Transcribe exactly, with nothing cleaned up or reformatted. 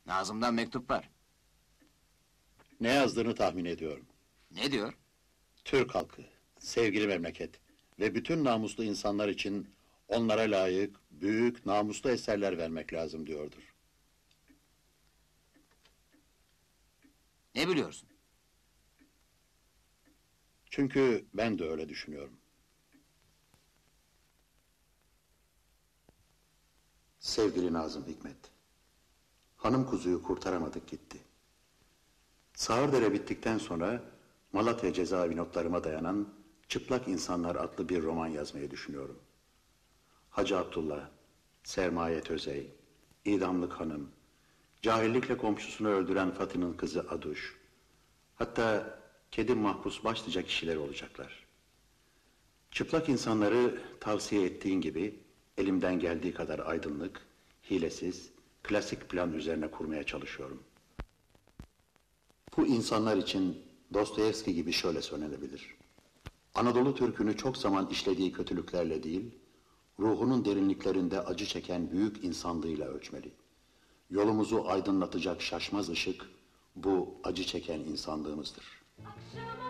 Nazım'dan mektup var. Ne yazdığını tahmin ediyorum. Ne diyor? Türk halkı, sevgili memleket ve bütün namuslu insanlar için onlara layık, büyük, namuslu eserler vermek lazım diyordur. Ne biliyorsun? Çünkü ben de öyle düşünüyorum. Sevgili Nazım Hikmet, hanım kuzuyu kurtaramadık gitti. Sağırdere bittikten sonra Malatya cezaevi notlarıma dayanan Çıplak İnsanlar adlı bir roman yazmayı düşünüyorum. Hacı Abdullah, Sermayet Özey, İdamlık Hanım, cahillikle komşusunu öldüren Fatih'in kızı Aduş, hatta kedi mahpus başlıca kişiler olacaklar. Çıplak insanları tavsiye ettiğin gibi elimden geldiği kadar aydınlık, hilesiz, klasik plan üzerine kurmaya çalışıyorum. Bu insanlar için Dostoyevski gibi şöyle söylenebilir. Anadolu Türk'ünü çok zaman işlediği kötülüklerle değil, ruhunun derinliklerinde acı çeken büyük insanlığıyla ölçmeli. Yolumuzu aydınlatacak şaşmaz ışık, bu acı çeken insanlığımızdır. Akşam